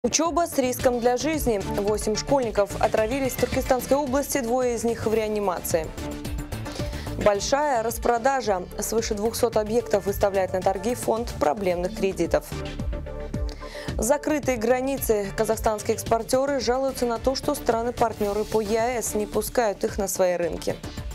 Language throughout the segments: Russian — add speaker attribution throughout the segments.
Speaker 1: Учеба с риском для жизни. 8 школьников отравились в Туркестанской области, 2 из них в реанимации. Большая распродажа. Свыше 200 объектов выставляет на торги фонд проблемных кредитов. Закрытые границы. Казахстанские экспортеры жалуются на то, что страны-партнеры по ЕАЭС не пускают их на свои рынки.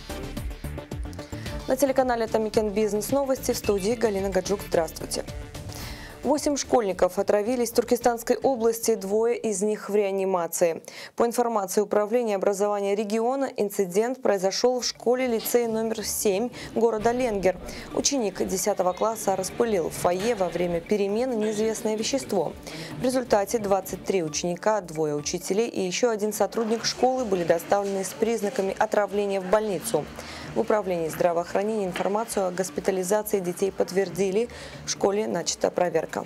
Speaker 1: На телеканале Тамикен Бизнес Новости, в студии Галина Гаджук. Здравствуйте. 8 школьников отравились в Туркестанской области, 2 из них в реанимации. По информации Управления образования региона, инцидент произошел в школе-лицее номер 7 города Ленгер. Ученик 10 класса распылил в фойе во время перемены неизвестное вещество. В результате 23 ученика, 2 учителей и еще 1 сотрудник школы были доставлены с признаками отравления в больницу. В Управлении здравоохранения информацию о госпитализации детей подтвердили. В школе начата проверка.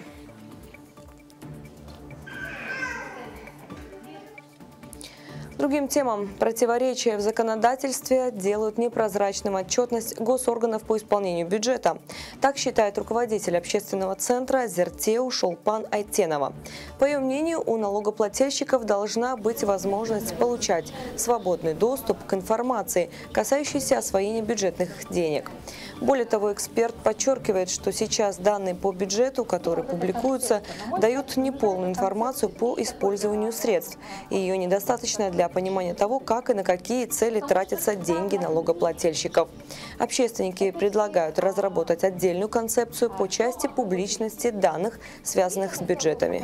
Speaker 1: Другим темам. Противоречия в законодательстве делают непрозрачным отчетность госорганов по исполнению бюджета. Так считает руководитель общественного центра Зертеу Шолпан Айтенова. По ее мнению, у налогоплательщиков должна быть возможность получать свободный доступ к информации, касающейся освоения бюджетных денег. Более того, эксперт подчеркивает, что сейчас данные по бюджету, которые публикуются, дают неполную информацию по использованию средств, и ее недостаточно для понимания того, как и на какие цели тратятся деньги налогоплательщиков. Общественники предлагают разработать отдельную концепцию по части публичности данных, связанных с бюджетами.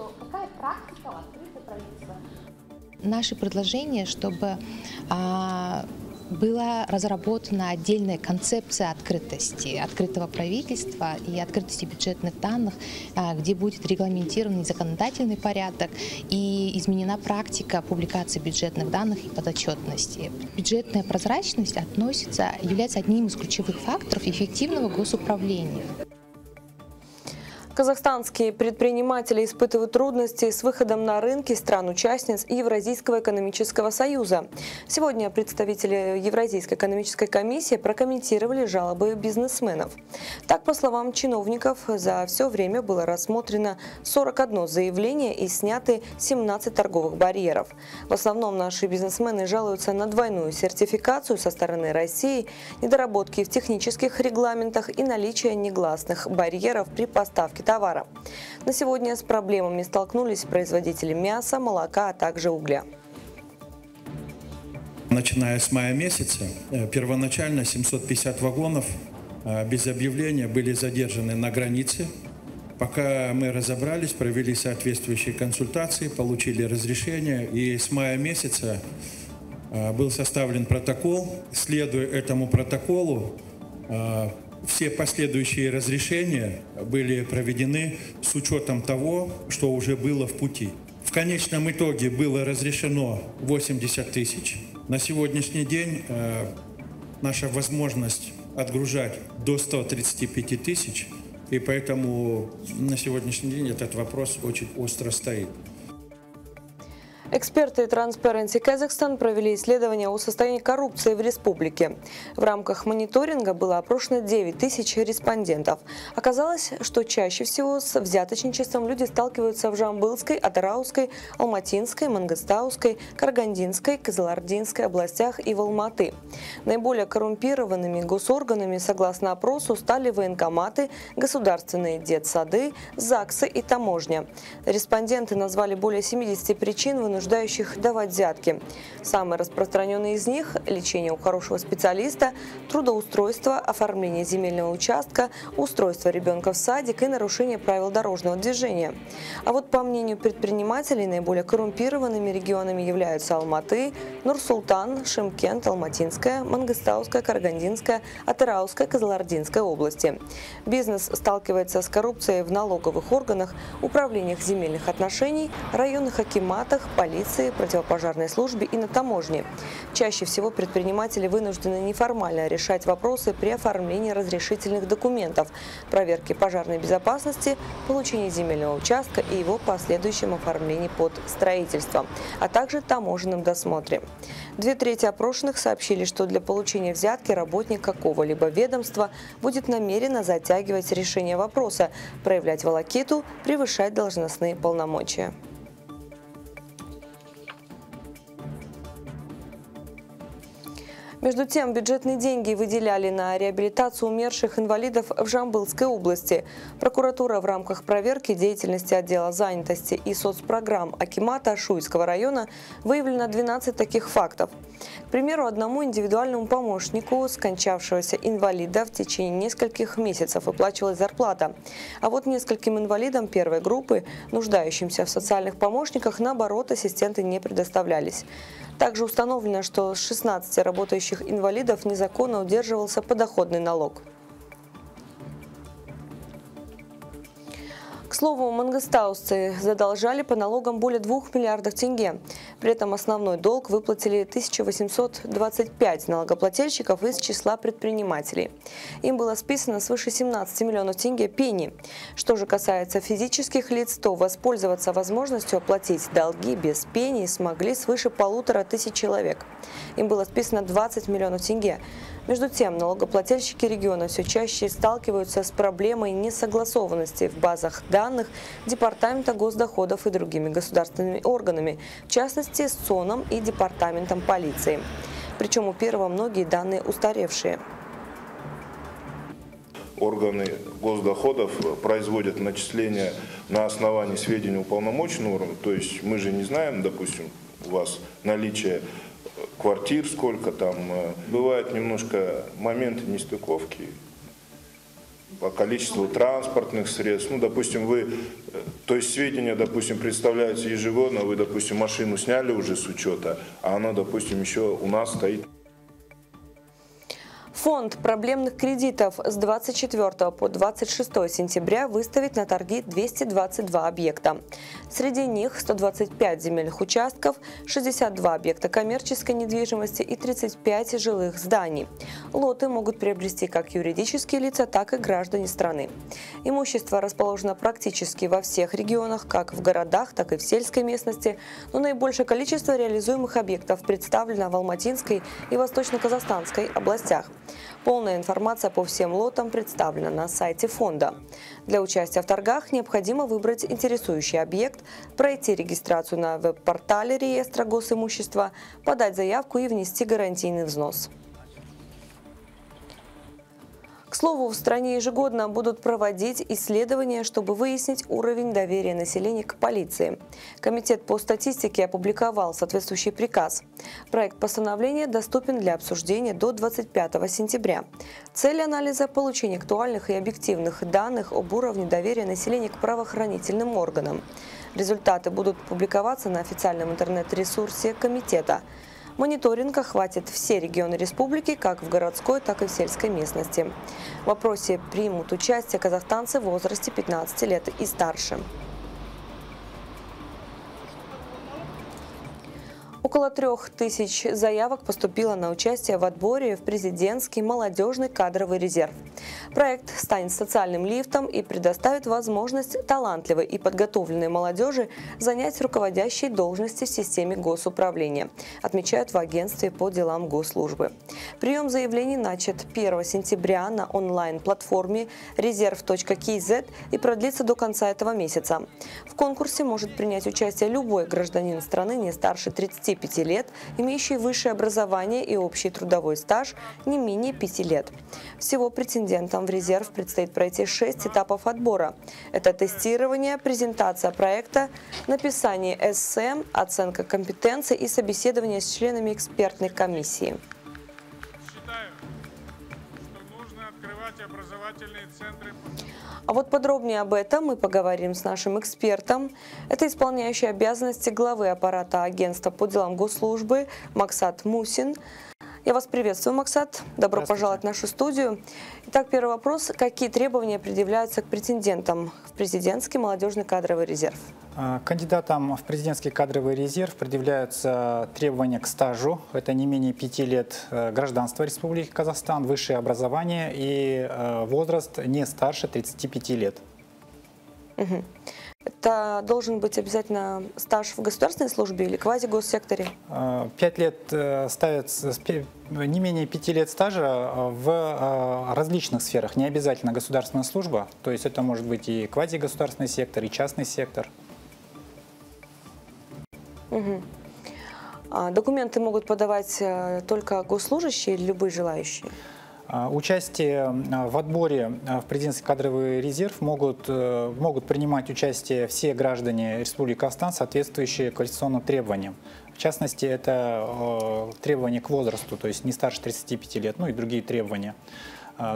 Speaker 2: Наше предложение, чтобы была разработана отдельная концепция открытости, открытого правительства и открытости бюджетных данных, где будет регламентирован законодательный порядок и изменена практика публикации бюджетных данных и подотчетности. Бюджетная прозрачность является одним из ключевых факторов эффективного госуправления.
Speaker 1: Казахстанские предприниматели испытывают трудности с выходом на рынки стран-участниц Евразийского экономического союза. Сегодня представители Евразийской экономической комиссии прокомментировали жалобы бизнесменов. Так, по словам чиновников, за все время было рассмотрено 41 заявление и сняты 17 торговых барьеров. В основном наши бизнесмены жалуются на двойную сертификацию со стороны России, недоработки в технических регламентах и наличие негласных барьеров при поставке товара. На сегодня с проблемами столкнулись производители мяса, молока, а также угля.
Speaker 3: Начиная с мая месяца, первоначально 750 вагонов без объявления были задержаны на границе. Пока мы разобрались, провели соответствующие консультации, получили разрешение, и с мая месяца был составлен протокол. Следуя этому протоколу, все последующие разрешения были проведены с учетом того, что уже было в пути. В конечном итоге было разрешено 80 тысяч. На сегодняшний день наша возможность отгружать до 135 тысяч, и поэтому на сегодняшний день этот вопрос очень остро стоит.
Speaker 1: Эксперты Transparency Kazakhstan провели исследование о состоянии коррупции в республике. В рамках мониторинга было опрошено 9 тысяч респондентов. Оказалось, что чаще всего с взяточничеством люди сталкиваются в Жамбылской, Атырауской, Алматинской, Мангыстауской, Карагандинской, Кызылординской областях и в Алматы. Наиболее коррумпированными госорганами, согласно опросу, стали военкоматы, государственные детсады, ЗАГСы и таможня. Респонденты назвали более 70 причин, вынуждающих давать взятки. Самые распространенные из них – лечение у хорошего специалиста, трудоустройство, оформление земельного участка, устройство ребенка в садик и нарушение правил дорожного движения. А вот по мнению предпринимателей, наиболее коррумпированными регионами являются Алматы, Нур-Султан, Шымкент, Алматинская, Мангыстауская, Карагандинская, Атырауская, Кызылординская области. Бизнес сталкивается с коррупцией в налоговых органах, управлениях земельных отношений, районных акиматах, полиции, противопожарной службе и на таможне. Чаще всего предприниматели вынуждены неформально решать вопросы при оформлении разрешительных документов, проверке пожарной безопасности, получении земельного участка и его последующем оформлении под строительство, а также таможенном досмотре. 2/3 опрошенных сообщили, что для получения взятки работник какого-либо ведомства будет намеренно затягивать решение вопроса, проявлять волокиту, превышать должностные полномочия. Между тем, бюджетные деньги выделяли на реабилитацию умерших инвалидов в Жамбылской области. Прокуратура в рамках проверки деятельности отдела занятости и соцпрограмм акимата Шуйского района выявлено 12 таких фактов. К примеру, одному индивидуальному помощнику скончавшегося инвалида в течение нескольких месяцев выплачивалась зарплата. А вот нескольким инвалидам первой группы, нуждающимся в социальных помощниках, наоборот, ассистенты не предоставлялись. Также установлено, что с 16 работающих инвалидов незаконно удерживался подоходный налог. К слову, мангостаусцы задолжали по налогам более 2 миллиардов тенге. При этом основной долг выплатили 1825 налогоплательщиков из числа предпринимателей. Им было списано свыше 17 миллионов тенге пени. Что же касается физических лиц, то воспользоваться возможностью оплатить долги без пени смогли свыше 1500 человек. Им было списано 20 миллионов тенге. Между тем, налогоплательщики региона все чаще сталкиваются с проблемой несогласованности в базах данных Департамента госдоходов и другими государственными органами, в частности, с СОНом и Департаментом полиции. Причем у первого многие данные устаревшие.
Speaker 4: Органы госдоходов производят начисления на основании сведений уполномоченного органа. То есть мы же не знаем, допустим, у вас наличие квартир сколько там. Бывают немножко моменты нестыковки по количеству транспортных средств. Ну, допустим, то есть сведения, допустим, представляются ежегодно, вы, допустим, машину сняли уже с учета, а она, допустим, еще у нас стоит.
Speaker 1: Фонд проблемных кредитов с 24 по 26 сентября выставит на торги 222 объекта. Среди них 125 земельных участков, 62 объекта коммерческой недвижимости и 35 жилых зданий. Лоты могут приобрести как юридические лица, так и граждане страны. Имущество расположено практически во всех регионах, как в городах, так и в сельской местности, но наибольшее количество реализуемых объектов представлено в Алматинской и Восточно-Казахстанской областях. Полная информация по всем лотам представлена на сайте фонда. Для участия в торгах необходимо выбрать интересующий объект, пройти регистрацию на веб-портале реестра госимущества, подать заявку и внести гарантийный взнос. К слову, в стране ежегодно будут проводить исследования, чтобы выяснить уровень доверия населения к полиции. Комитет по статистике опубликовал соответствующий приказ. Проект постановления доступен для обсуждения до 25 сентября. Цель анализа – получение актуальных и объективных данных об уровне доверия населения к правоохранительным органам. Результаты будут публиковаться на официальном интернет-ресурсе комитета. Мониторинг охватит все регионы республики, как в городской, так и в сельской местности. В вопросе примут участие казахстанцы в возрасте 15 лет и старше. Около 3000 заявок поступило на участие в отборе в президентский молодежный кадровый резерв. Проект станет социальным лифтом и предоставит возможность талантливой и подготовленной молодежи занять руководящие должности в системе госуправления, отмечают в агентстве по делам госслужбы. Прием заявлений начат 1 сентября на онлайн-платформе reserv.kz и продлится до конца этого месяца. В конкурсе может принять участие любой гражданин страны не старше 35 лет, имеющий высшее образование и общий трудовой стаж не менее 5 лет. Всего претендентам в резерв предстоит пройти 6 этапов отбора. Это тестирование, презентация проекта, написание эссе, оценка компетенций и собеседование с членами экспертной комиссии.
Speaker 5: Считаю, что нужно открывать образовательные центры.
Speaker 1: А вот подробнее об этом мы поговорим с нашим экспертом. Это исполняющий обязанности главы аппарата агентства по делам госслужбы Максат Мусин. Я вас приветствую, Максат. Добро пожаловать в нашу студию. Итак, первый вопрос. Какие требования предъявляются к претендентам в президентский молодежный кадровый резерв?
Speaker 6: Кандидатам в президентский кадровый резерв предъявляются требования к стажу. Это не менее 5 лет гражданства Республики Казахстан, высшее образование и возраст не старше 35 лет.
Speaker 1: Угу. Это должен быть обязательно стаж в государственной службе или квазигоссекторе?
Speaker 6: 5 лет ставится, не менее 5 лет стажа в различных сферах, не обязательно государственная служба, то есть это может быть и квазигосударственный сектор, и частный сектор.
Speaker 1: Угу. Документы могут подавать только госслужащие или любые желающие?
Speaker 6: Участие в отборе в президентский кадровый резерв могут принимать участие все граждане Республики Казахстан, соответствующие квалификационным требованиям. В частности, это требования к возрасту, то есть не старше 35 лет, ну и другие требования. В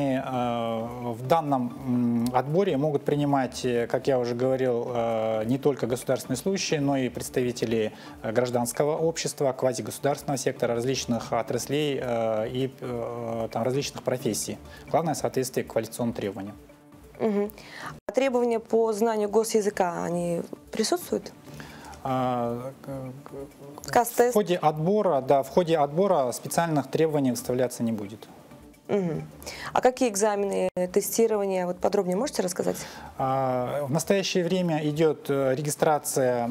Speaker 6: данном отборе могут принимать, как я уже говорил, не только государственные служащие, но и представители гражданского общества, квазигосударственного сектора, различных отраслей и различных профессий. Главное — соответствие к квалификационным требованиям.
Speaker 1: Угу. А требования по знанию госязыка, они присутствуют?
Speaker 6: В ходе отбора специальных требований выставляться не будет.
Speaker 1: Угу. А какие экзамены, тестирования, вот подробнее можете рассказать?
Speaker 6: В настоящее время идет регистрация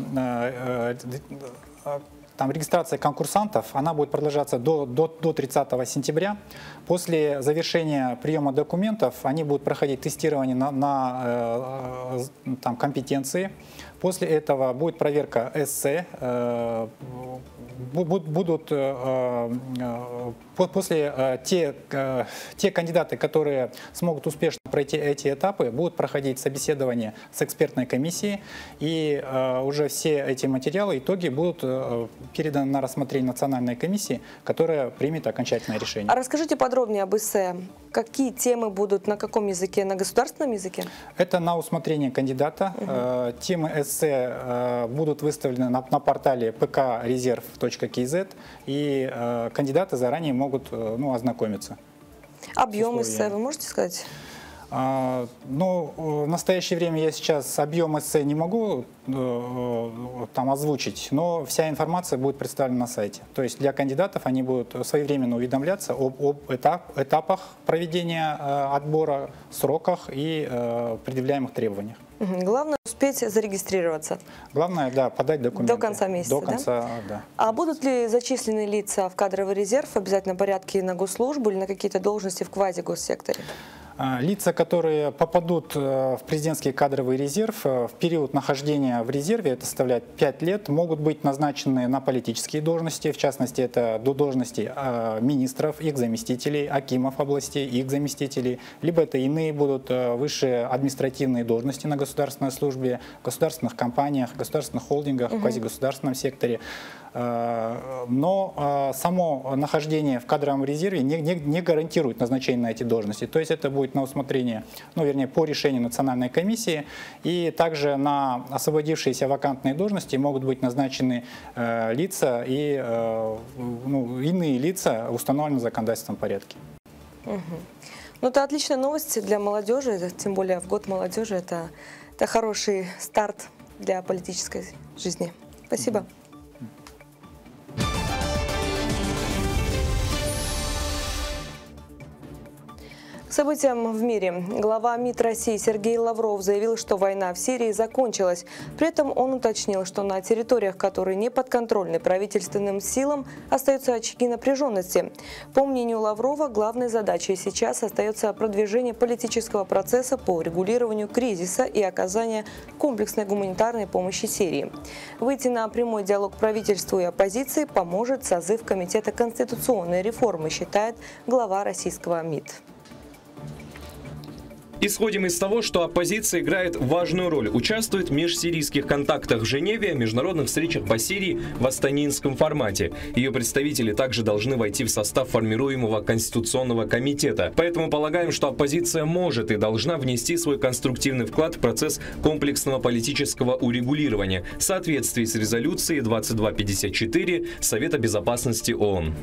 Speaker 6: конкурсантов. Она будет продолжаться до 30 сентября. После завершения приема документов они будут проходить тестирование на компетенции. После этого будет проверка эссе. После те кандидаты, которые смогут успешно пройти эти этапы, будут проходить собеседование с экспертной комиссией, и уже все эти материалы, итоги будут переданы на рассмотрение национальной комиссии, которая примет окончательное решение.
Speaker 1: А расскажите подробнее об эссе. Какие темы будут, на каком языке? На государственном языке?
Speaker 6: Это на усмотрение кандидата. Темы эссе будут выставлены на портале pkreserv.kz, и кандидаты заранее могут ознакомиться.
Speaker 1: Объем эссе вы можете сказать?
Speaker 6: В настоящее время я сейчас объем эссе не могу озвучить, но вся информация будет представлена на сайте. То есть для кандидатов они будут своевременно уведомляться об этапах проведения отбора, сроках и предъявляемых требованиях.
Speaker 1: Главное успеть зарегистрироваться.
Speaker 6: Главное, да, подать документы.
Speaker 1: До конца месяца,
Speaker 6: До конца, да?
Speaker 1: А будут ли зачислены лица в кадровый резерв в обязательном порядке на госслужбу или на какие-то должности в квазигоссекторе?
Speaker 6: Лица, которые попадут в президентский кадровый резерв, в период нахождения в резерве, это составляет 5 лет, могут быть назначены на политические должности, в частности, это до должностей министров, их заместителей, акимов областей, их заместителей, либо это иные будут высшие административные должности на государственной службе, государственных компаниях, государственных холдингах, в квазигосударственном секторе. Но само нахождение в кадровом резерве не гарантирует назначение на эти должности. То есть это будет на усмотрение, по решению национальной комиссии. И также на освободившиеся вакантные должности могут быть назначены лица и иные лица, установленные в законодательном порядке.
Speaker 1: Это отличная новость для молодежи, тем более в год молодежи. Это хороший старт для политической жизни. Спасибо. К событиям в мире. Глава МИД России Сергей Лавров заявил, что война в Сирии закончилась. При этом он уточнил, что на территориях, которые не подконтрольны правительственным силам, остаются очаги напряженности. По мнению Лаврова, главной задачей сейчас остается продвижение политического процесса по урегулированию кризиса и оказание комплексной гуманитарной помощи Сирии. Выйти на прямой диалог правительству и оппозиции поможет созыв Комитета конституционной реформы, считает глава российского МИД.
Speaker 7: Исходим из того, что оппозиция играет важную роль, участвует в межсирийских контактах в Женеве, международных встречах по Сирии в астанинском формате. Ее представители также должны войти в состав формируемого Конституционного комитета. Поэтому полагаем, что оппозиция может и должна внести свой конструктивный вклад в процесс комплексного политического урегулирования в соответствии с резолюцией 2254 Совета Безопасности ООН.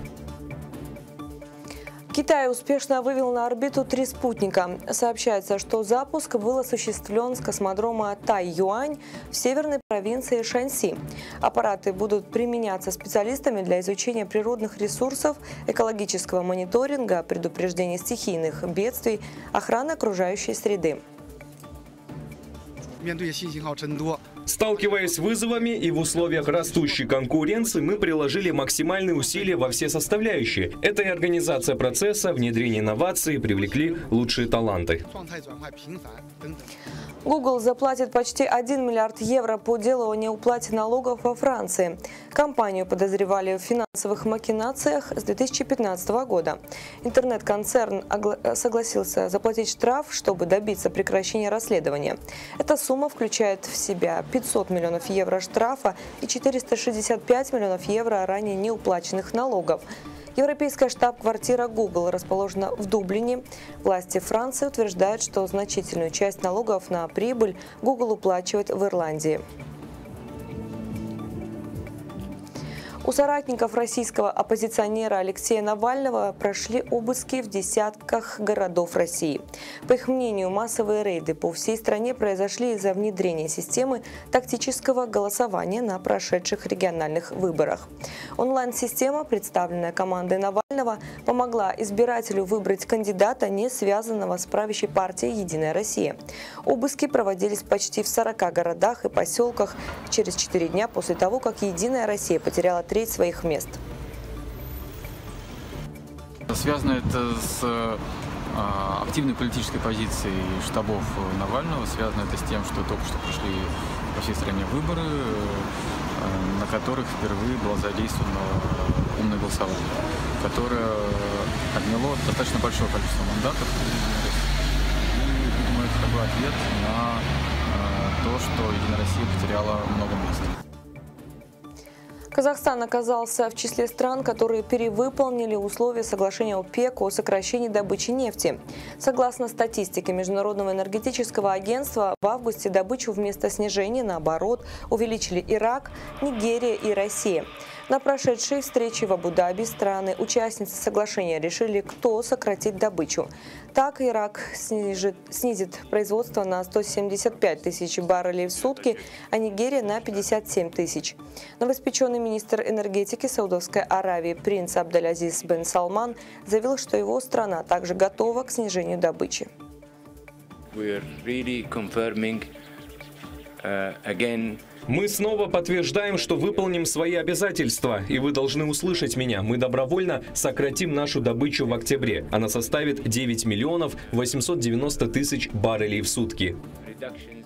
Speaker 1: Китай успешно вывел на орбиту 3 спутника. Сообщается, что запуск был осуществлен с космодрома Тайюань в северной провинции Шаньси. Аппараты будут применяться специалистами для изучения природных ресурсов, экологического мониторинга, предупреждения стихийных бедствий, охраны окружающей среды.
Speaker 7: Сталкиваясь с вызовами и в условиях растущей конкуренции, мы приложили максимальные усилия во все составляющие. Это и организация процесса, внедрение инноваций, привлекли лучшие таланты.
Speaker 1: Google заплатит почти 1 миллиард евро по делу о неуплате налогов во Франции. Компанию подозревали в финансовых махинациях с 2015 года. Интернет-концерн согласился заплатить штраф, чтобы добиться прекращения расследования. Эта сумма включает в себя 500 миллионов евро штрафа и 465 миллионов евро ранее неуплаченных налогов. Европейская штаб-квартира Google расположена в Дублине. Власти Франции утверждают, что значительную часть налогов на прибыль Google уплачивает в Ирландии. У соратников российского оппозиционера Алексея Навального прошли обыски в десятках городов России. По их мнению, массовые рейды по всей стране произошли из-за внедрения системы тактического голосования на прошедших региональных выборах. Онлайн-система, представленная командой Навального, помогла избирателю выбрать кандидата, не связанного с правящей партией «Единая Россия». Обыски проводились почти в 40 городах и поселках через 4 дня после того, как «Единая Россия» потеряла треть своих мест.
Speaker 8: Связано это с активной политической позицией штабов Навального, связано это с тем, что только что прошли по всей стране выборы, на которых впервые было задействовано умное голосование, которое отняло достаточно большое количество мандатов. И, видимо, это такой ответ на то, что «Единая Россия» потеряла много мест.
Speaker 1: Казахстан оказался в числе стран, которые перевыполнили условия соглашения ОПЕК о сокращении добычи нефти. Согласно статистике Международного энергетического агентства, в августе добычу вместо снижения, наоборот, увеличили Ирак, Нигерия и Россия. На прошедшей встрече в Абу-Даби страны-участницы соглашения решили, кто сократит добычу. Так, Ирак снизит производство на 175 тысяч баррелей в сутки, а Нигерия на 57 тысяч. Новоиспеченный министр энергетики Саудовской Аравии принц Абдалязиз бен Салман заявил, что его страна также готова к снижению добычи.
Speaker 7: Мы снова подтверждаем, что выполним свои обязательства, и вы должны услышать меня. Мы добровольно сократим нашу добычу в октябре. Она составит 9 миллионов 890 тысяч баррелей в сутки.